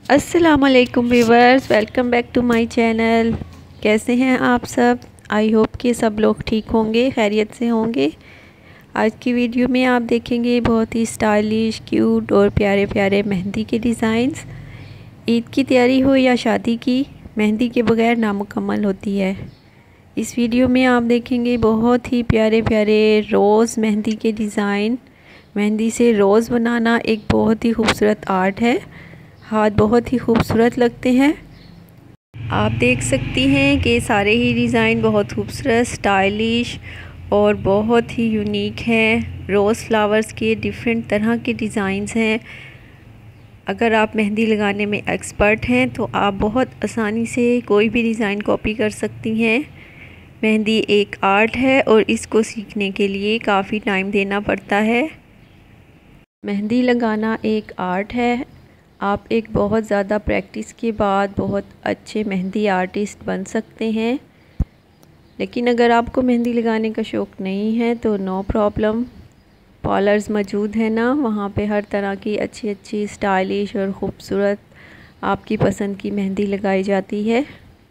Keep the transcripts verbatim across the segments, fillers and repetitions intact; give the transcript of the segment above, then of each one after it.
अस्सलामुअलैकुम viewers, welcome back to my channel. कैसे हैं आप सब? आई होप कि सब लोग ठीक होंगे, खैरियत से होंगे। आज की वीडियो में आप देखेंगे बहुत ही स्टाइलिश, क्यूट और प्यारे प्यारे मेहंदी के डिज़ाइंस। ईद की तैयारी हो या शादी की, मेहंदी के बगैर नामुकम्मल होती है। इस वीडियो में आप देखेंगे बहुत ही प्यारे प्यारे रोज़ मेहंदी के डिज़ाइन। मेहंदी से रोज़ बनाना एक बहुत ही खूबसूरत आर्ट है। हाथ बहुत ही खूबसूरत लगते हैं। आप देख सकती हैं कि सारे ही डिज़ाइन बहुत खूबसूरत, स्टाइलिश और बहुत ही यूनिक हैं। रोज़ फ्लावर्स के डिफरेंट तरह के डिज़ाइंस हैं। अगर आप मेहंदी लगाने में एक्सपर्ट हैं तो आप बहुत आसानी से कोई भी डिज़ाइन कॉपी कर सकती हैं। मेहंदी एक आर्ट है और इसको सीखने के लिए काफ़ी टाइम देना पड़ता है। मेहंदी लगाना एक आर्ट है। आप एक बहुत ज़्यादा प्रैक्टिस के बाद बहुत अच्छे मेहंदी आर्टिस्ट बन सकते हैं। लेकिन अगर आपको मेहंदी लगाने का शौक़ नहीं है तो नो प्रॉब्लम, पार्लर्स मौजूद है ना, वहाँ पे हर तरह की अच्छी अच्छी स्टाइलिश और ख़ूबसूरत आपकी पसंद की मेहंदी लगाई जाती है।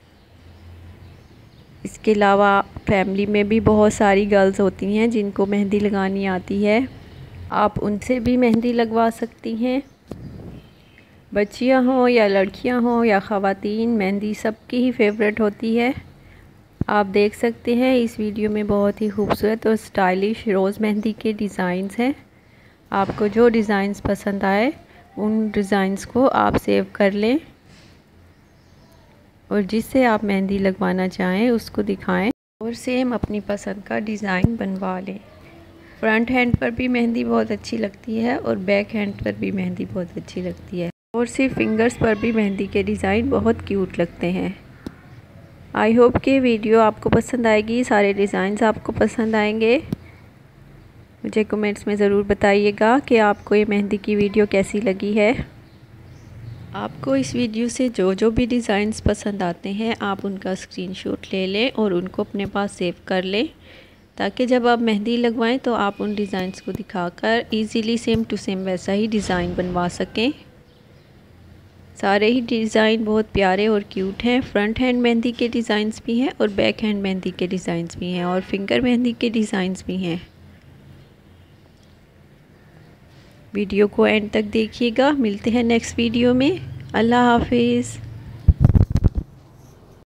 इसके अलावा फैमिली में भी बहुत सारी गर्ल्स होती हैं जिनको मेहंदी लगानी आती है, आप उनसे भी मेहंदी लगवा सकती हैं। बच्चियां हों या लड़कियां हों या ख़वातीन, मेहंदी सबकी ही फेवरेट होती है। आप देख सकते हैं इस वीडियो में बहुत ही खूबसूरत और स्टाइलिश रोज़ मेहंदी के डिज़ाइंस हैं। आपको जो डिज़ाइंस पसंद आए उन डिज़ाइंस को आप सेव कर लें और जिससे आप मेहंदी लगवाना चाहें उसको दिखाएं और सेम अपनी पसंद का डिज़ाइन बनवा लें। फ्रंट हैंड पर भी मेहंदी बहुत अच्छी लगती है और बैक हैंड पर भी मेहंदी बहुत अच्छी लगती है और सिर्फ फिंगर्स पर भी मेहंदी के डिज़ाइन बहुत क्यूट लगते हैं। आई होप कि वीडियो आपको पसंद आएगी, सारे डिज़ाइंस आपको पसंद आएंगे। मुझे कमेंट्स में ज़रूर बताइएगा कि आपको ये मेहंदी की वीडियो कैसी लगी है। आपको इस वीडियो से जो जो भी डिज़ाइंस पसंद आते हैं आप उनका स्क्रीनशॉट ले लें और उनको अपने पास सेव कर लें, ताकि जब आप मेहंदी लगवाएं तो आप उन डिज़ाइंस को दिखाकर इजीली सेम टू सेम वैसा ही डिज़ाइन बनवा सकें। सारे ही डिज़ाइन बहुत प्यारे और क्यूट हैं। फ्रंट हैंड मेहंदी के डिज़ाइंस भी हैं और बैक हैंड मेहंदी के डिज़ाइंस भी हैं और फिंगर मेहंदी के डिज़ाइंस भी हैं। वीडियो को एंड तक देखिएगा। मिलते हैं नेक्स्ट वीडियो में। अल्लाह हाफिज़।